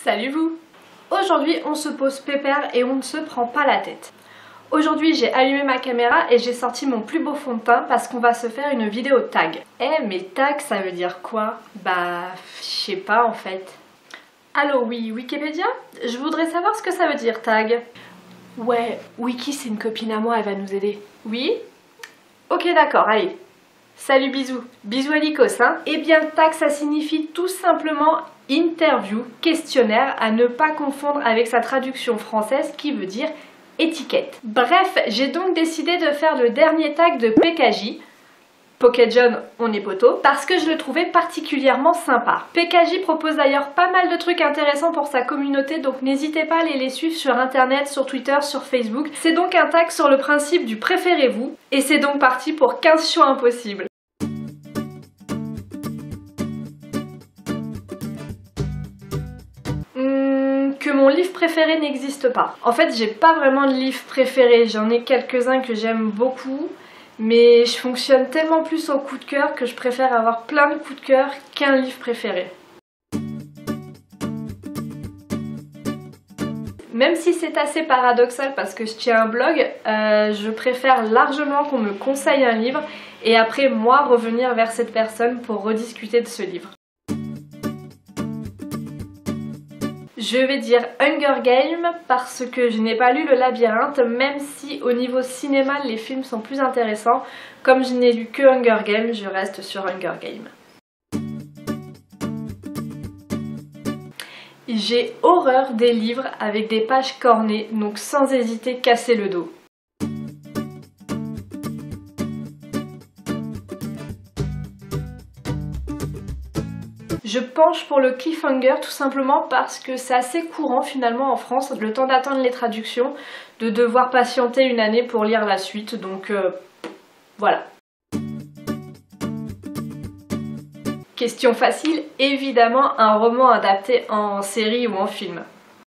Salut vous! Aujourd'hui on se pose pépère et on ne se prend pas la tête. Aujourd'hui j'ai allumé ma caméra et j'ai sorti mon plus beau fond de teint parce qu'on va se faire une vidéo tag. Eh mais tag ça veut dire quoi? Bah je sais pas en fait. Allô oui, Wikipédia? Je voudrais savoir ce que ça veut dire tag. Ouais, Wiki c'est une copine à moi, elle va nous aider. Oui? Ok d'accord, allez. Salut bisous, bisous à Nikos hein. Eh bien tag ça signifie tout simplement interview, questionnaire, à ne pas confondre avec sa traduction française qui veut dire étiquette. Bref, j'ai donc décidé de faire le dernier tag de PKJ, Pocket John, on est poteau, parce que je le trouvais particulièrement sympa. PKJ propose d'ailleurs pas mal de trucs intéressants pour sa communauté, donc n'hésitez pas à aller les suivre sur internet, sur Twitter, sur Facebook. C'est donc un tag sur le principe du préférez-vous, et c'est donc parti pour 15 choix impossibles. Que mon livre préféré n'existe pas. En fait, j'ai pas vraiment de livre préféré, j'en ai quelques-uns que j'aime beaucoup, mais je fonctionne tellement plus au coup de cœur que je préfère avoir plein de coups de cœur qu'un livre préféré. Même si c'est assez paradoxal parce que je tiens un blog, je préfère largement qu'on me conseille un livre et après moi revenir vers cette personne pour rediscuter de ce livre. Je vais dire Hunger Games parce que je n'ai pas lu Le Labyrinthe, même si au niveau cinéma les films sont plus intéressants. Comme je n'ai lu que Hunger Games, je reste sur Hunger Games. J'ai horreur des livres avec des pages cornées, donc sans hésiter casser le dos. Je penche pour le cliffhanger tout simplement parce que c'est assez courant finalement en France, le temps d'attendre les traductions, de devoir patienter une année pour lire la suite, donc voilà. Question facile, évidemment un roman adapté en série ou en film.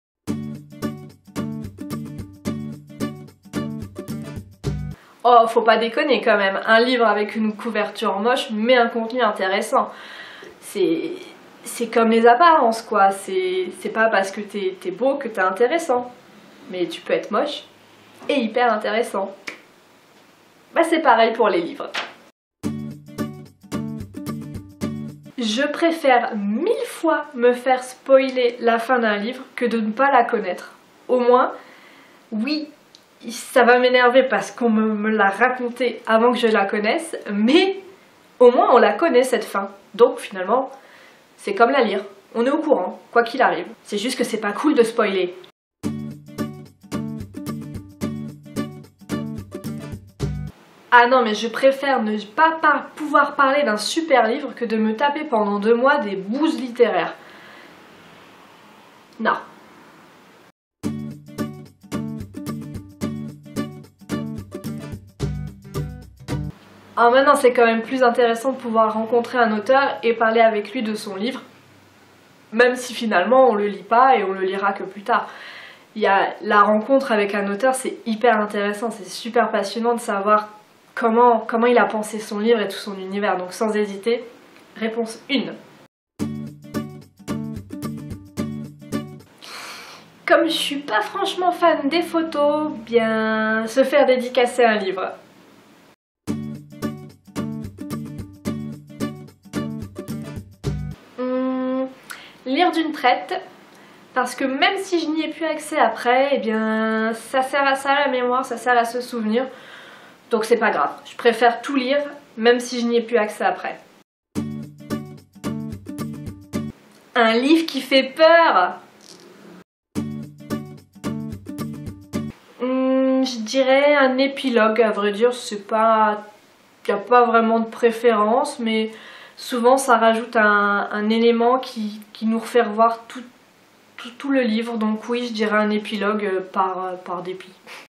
Oh, faut pas déconner quand même, un livre avec une couverture moche mais un contenu intéressant. C'est comme les apparences quoi, c'est pas parce que t'es beau que t'es intéressant. Mais tu peux être moche et hyper intéressant. Bah c'est pareil pour les livres. Je préfère 1000 fois me faire spoiler la fin d'un livre que de ne pas la connaître. Au moins, oui, ça va m'énerver parce qu'on me l'a raconté avant que je la connaisse, mais au moins on la connaît cette fin. Donc finalement, c'est comme la lire, on est au courant, quoi qu'il arrive. C'est juste que c'est pas cool de spoiler. Ah non mais je préfère ne pas pouvoir parler d'un super livre que de me taper pendant 2 mois des bouses littéraires. Non. Alors maintenant c'est quand même plus intéressant de pouvoir rencontrer un auteur et parler avec lui de son livre, même si finalement on le lit pas et on le lira que plus tard. Il y a la rencontre avec un auteur, c'est hyper intéressant, c'est super passionnant de savoir comment il a pensé son livre et tout son univers, donc sans hésiter, réponse 1. Comme je suis pas franchement fan des photos, bien se faire dédicacer un livre. Lire d'une traite, parce que même si je n'y ai plus accès après, eh bien ça sert à ça la mémoire, ça sert à se souvenir, donc c'est pas grave. Je préfère tout lire, même si je n'y ai plus accès après. Un livre qui fait peur. Je dirais un épilogue, à vrai dire, c'est pas... Il n'y a pas vraiment de préférence, mais souvent ça rajoute un élément qui nous refait revoir tout le livre, donc oui je dirais un épilogue par dépit.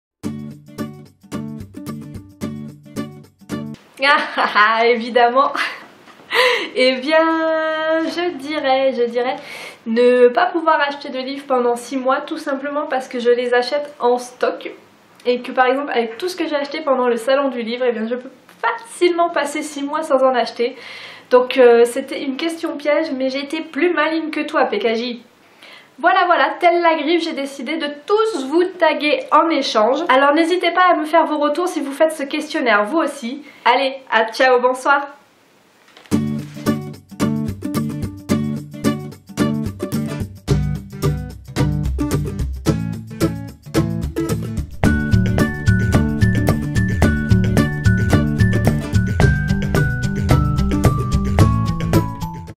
Ah évidemment. Eh bien je dirais ne pas pouvoir acheter de livres pendant 6 mois tout simplement parce que je les achète en stock et que par exemple avec tout ce que j'ai acheté pendant le salon du livre, eh bien je peux facilement passer 6 mois sans en acheter. Donc c'était une question piège, mais j'ai été plus maligne que toi, PKJ. Voilà, telle la griffe, j'ai décidé de tous vous taguer en échange. Alors n'hésitez pas à me faire vos retours si vous faites ce questionnaire vous aussi. Allez, ciao, bonsoir.